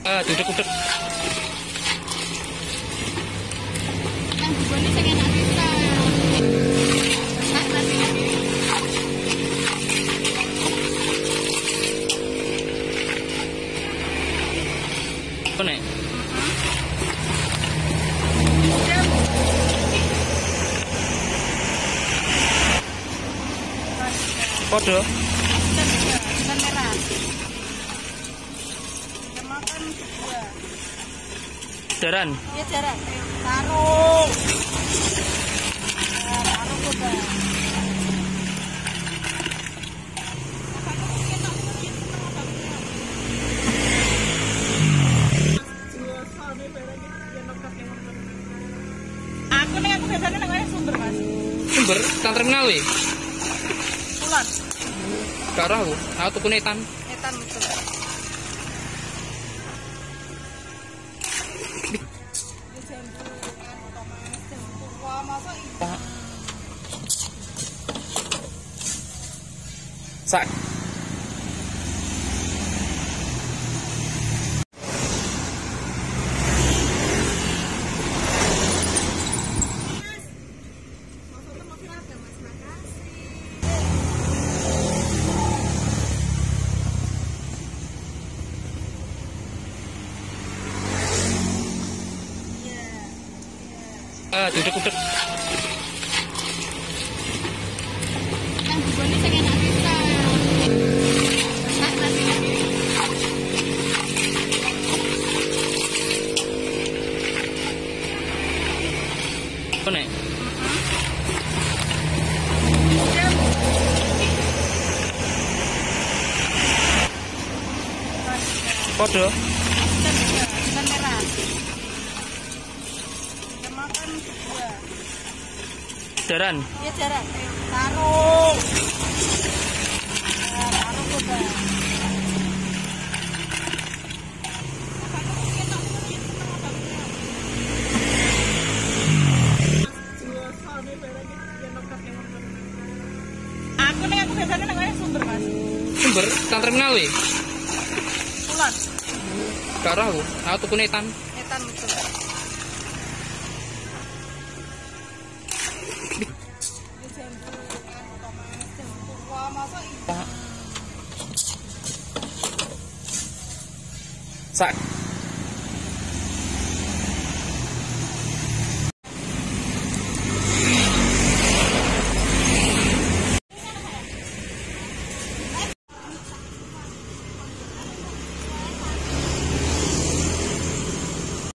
Duduk. Yang digone sing enak bisa. Apa nek? Podo. Ikan merah. Yang makan dua. Jaran. Iya jarak. Taruh. Taruh coba. Aku biasanya nang Sumber, Mas. Sumber tang terminal we. Kulon. Karo aku tuku netan. Etan itu. Wah, masa Sak. Duduk. yang digone sing enak bisa. Apa nek? Podo. Ikan merah. Yang makan dua. Jaran. Iya jarak. Taruh. Taruh coba. Aku biasanya nang Sumber, Mas. Sumber tang terminal we. Kulon. Karo aku tuku netan. Etan itu. Wah, masa Sak.